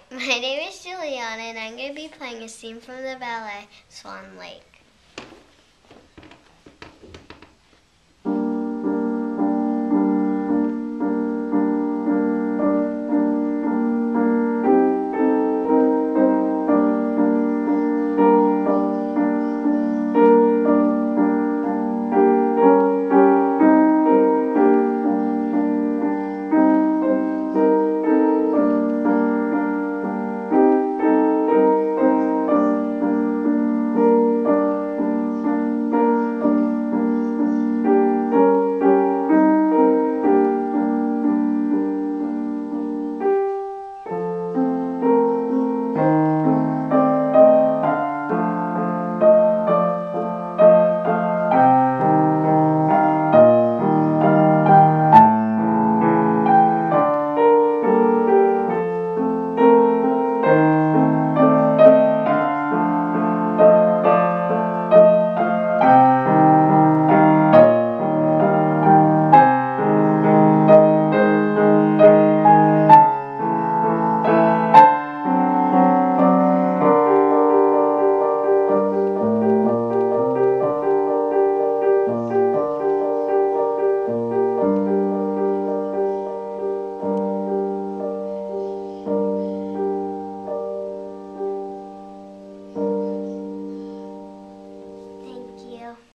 My name is Juliana, and I'm going to be playing a scene from the ballet Swan Lake.